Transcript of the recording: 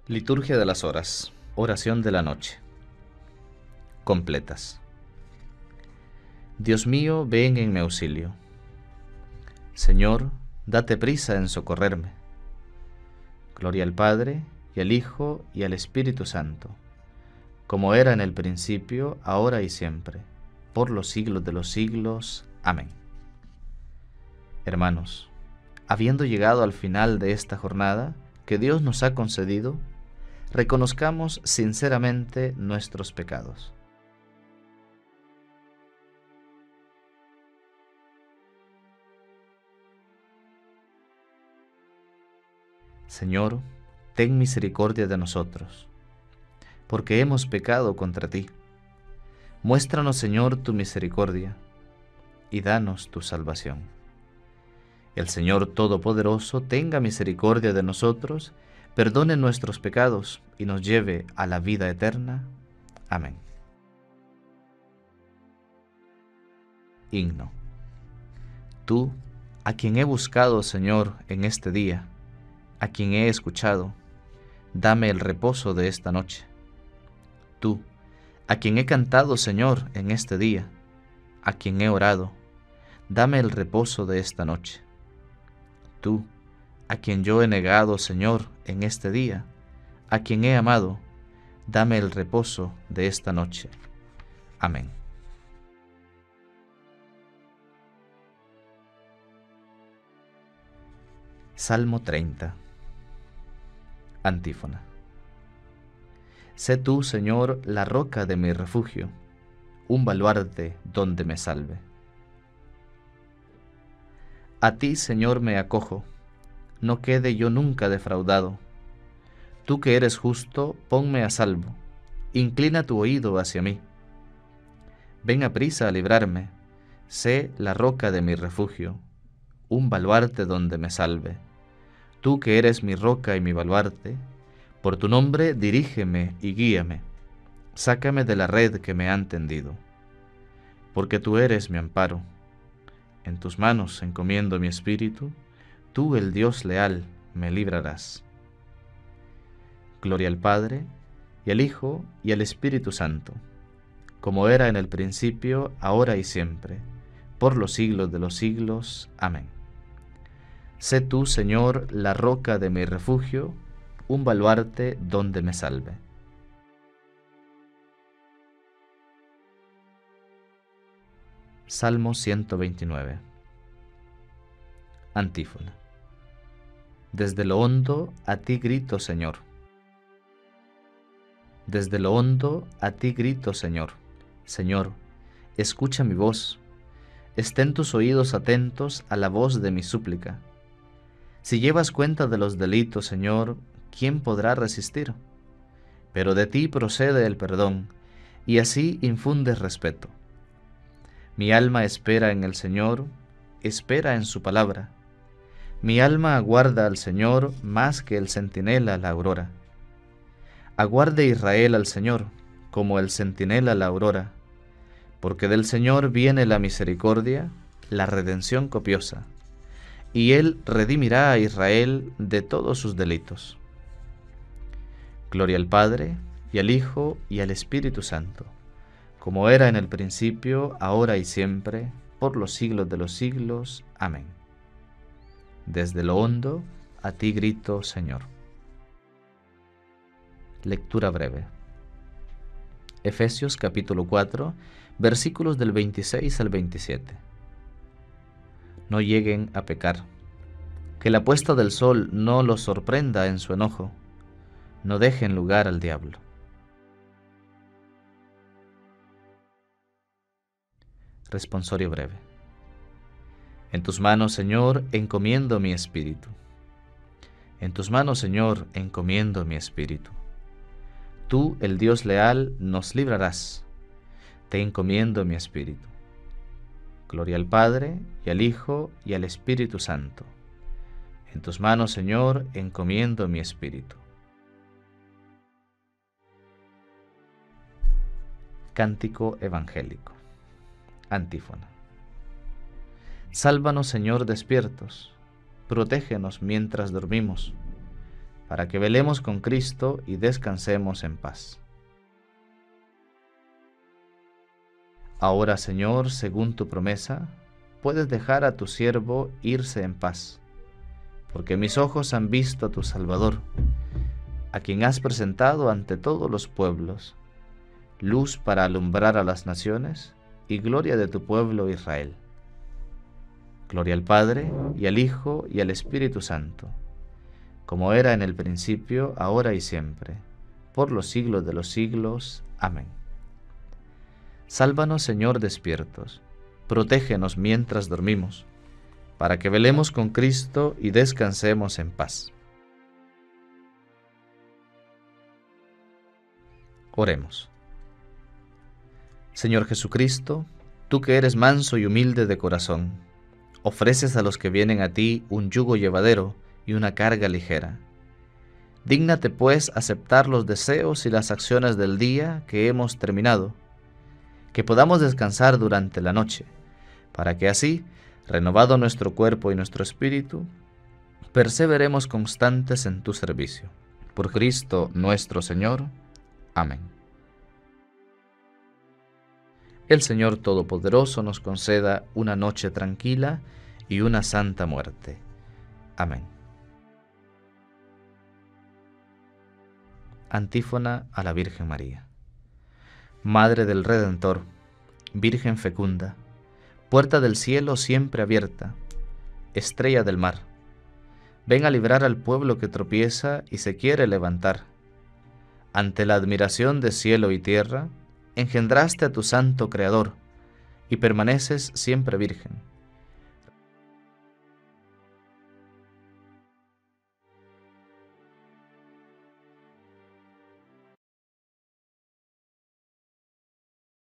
Liturgia de las horas. Oración de la noche. Completas. Dios mío, ven en mi auxilio. Señor, date prisa en socorrerme. Gloria al Padre, y al Hijo, y al Espíritu Santo, como era en el principio, ahora y siempre, por los siglos de los siglos. Amén. Hermanos, habiendo llegado al final de esta jornada que Dios nos ha concedido, reconozcamos sinceramente nuestros pecados. Señor, ten misericordia de nosotros, porque hemos pecado contra ti. Muéstranos, Señor, tu misericordia, y danos tu salvación. El Señor Todopoderoso tenga misericordia de nosotros, perdone nuestros pecados y nos lleve a la vida eterna. Amén. Himno. Tú, a quien he buscado, Señor, en este día, a quien he escuchado, dame el reposo de esta noche. Tú, a quien he cantado, Señor, en este día, a quien he orado, dame el reposo de esta noche. Tú, a quien yo he negado, Señor, en este día, a quien he amado, dame el reposo de esta noche. Amén. Salmo 30. Antífona. Sé tú, Señor, la roca de mi refugio, un baluarte donde me salve. A ti, Señor, me acojo, no quede yo nunca defraudado. Tú que eres justo, ponme a salvo, inclina tu oído hacia mí. Ven aprisa a librarme, sé la roca de mi refugio, un baluarte donde me salve. Tú que eres mi roca y mi baluarte, por tu nombre dirígeme y guíame, sácame de la red que me han tendido. Porque tú eres mi amparo, en tus manos encomiendo mi espíritu, tú, el Dios leal, me librarás. Gloria al Padre, y al Hijo, y al Espíritu Santo, como era en el principio, ahora y siempre, por los siglos de los siglos. Amén. Sé tú, Señor, la roca de mi refugio, un baluarte donde me salve. Salmo 129. Antífona. Desde lo hondo a ti grito, Señor. Desde lo hondo a ti grito, Señor. Señor, escucha mi voz. Estén tus oídos atentos a la voz de mi súplica. Si llevas cuenta de los delitos, Señor, ¿quién podrá resistir? Pero de ti procede el perdón, y así infundes respeto. Mi alma espera en el Señor, espera en su palabra. Mi alma aguarda al Señor más que el centinela la aurora. Aguarde Israel al Señor, como el centinela la aurora, porque del Señor viene la misericordia, la redención copiosa, y Él redimirá a Israel de todos sus delitos. Gloria al Padre, y al Hijo, y al Espíritu Santo, como era en el principio, ahora y siempre, por los siglos de los siglos. Amén. Desde lo hondo, a ti grito, Señor. Lectura breve. Efesios capítulo 4, versículos del 26 al 27. No lleguen a pecar. Que la puesta del sol no los sorprenda en su enojo. No dejen lugar al diablo. Responsorio breve. En tus manos, Señor, encomiendo mi espíritu. En tus manos, Señor, encomiendo mi espíritu. Tú, el Dios leal, nos librarás. Te encomiendo mi espíritu. Gloria al Padre, y al Hijo, y al Espíritu Santo. En tus manos, Señor, encomiendo mi espíritu. Cántico evangélico. Antífona. Sálvanos, Señor, despiertos, protégenos mientras dormimos, para que velemos con Cristo y descansemos en paz. Ahora, Señor, según tu promesa, puedes dejar a tu siervo irse en paz, porque mis ojos han visto a tu Salvador, a quien has presentado ante todos los pueblos, luz para alumbrar a las naciones y gloria de tu pueblo Israel. Gloria al Padre, y al Hijo, y al Espíritu Santo, como era en el principio, ahora y siempre, por los siglos de los siglos. Amén. Sálvanos, Señor, despiertos, protégenos mientras dormimos, para que velemos con Cristo y descansemos en paz. Oremos. Señor Jesucristo, tú que eres manso y humilde de corazón, ofreces a los que vienen a ti un yugo llevadero y una carga ligera. Dígnate, pues, aceptar los deseos y las acciones del día que hemos terminado, que podamos descansar durante la noche, para que así, renovado nuestro cuerpo y nuestro espíritu, perseveremos constantes en tu servicio. Por Cristo nuestro Señor. Amén. El Señor Todopoderoso nos conceda una noche tranquila y una santa muerte. Amén. Antífona a la Virgen María. Madre del Redentor, Virgen fecunda, puerta del cielo siempre abierta, estrella del mar, ven a librar al pueblo que tropieza y se quiere levantar. Ante la admiración de cielo y tierra, engendraste a tu santo Creador, y permaneces siempre virgen.